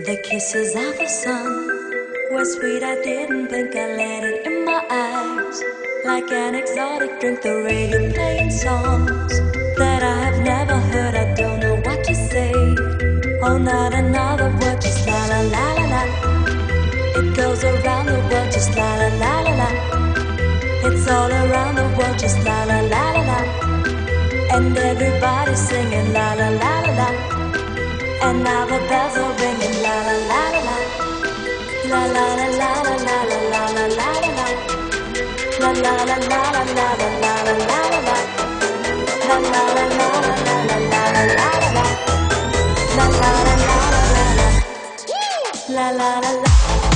The kisses of the sun were sweet, I didn't think I let it in my eyes. Like an exotic drink, the radio playing songs that I have never heard, I don't know what to say. Oh, not another word, just la la la la la. It goes around the world, just la la la la la. It's all around the world, just la la la la la. And everybody's singing la la la la la. And now the bells are ringing la la la la la. La la la la la la la la la la la. La la la la la la la la la la la. La la la la la la la la la la la. La la la la la la la. La la la la.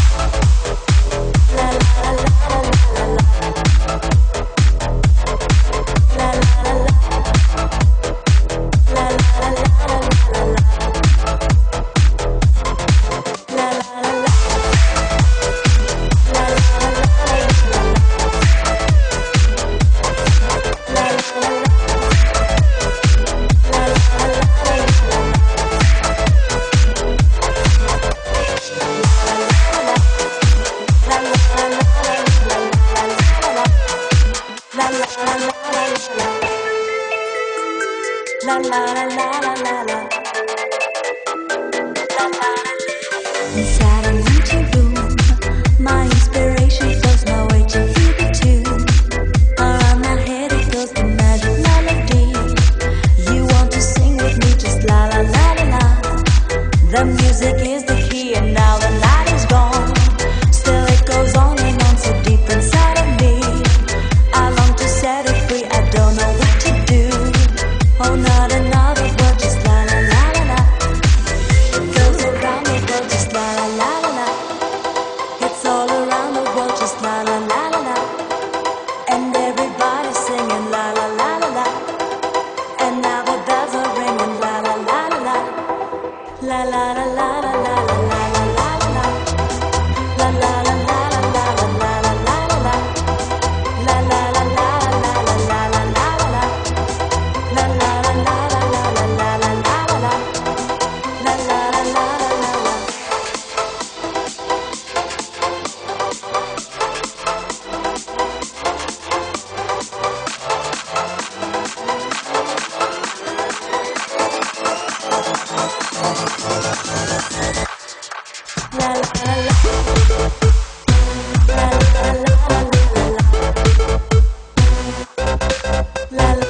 La la la la la la la. La la la la. La la la la la la la. La la la la. La la la la la la. La la la la. La la la la la la. La la la la la la la. Inside an empty room, my inspiration flows my way to hear the tune. Around my head it goes the magic melody. You want to sing with me, just la la la la la. The music is the key, and now the night is gone. Still it goes on and on, so deep inside of me. I long to set it free, I don't know what to do. Oh, not another word, just la la la la la. It goes around the world, just la la la la la. It's all around the world, just la la la la la. And everybody's singing la la la la la. And now the bells are ringing la la la la la. La la la la la la la la la la la. La la la la la la la la la la la. La la la la la la la la la la. La la la la la la la la la la la. La la la la la la la. La la la la. La la la la la la la. La la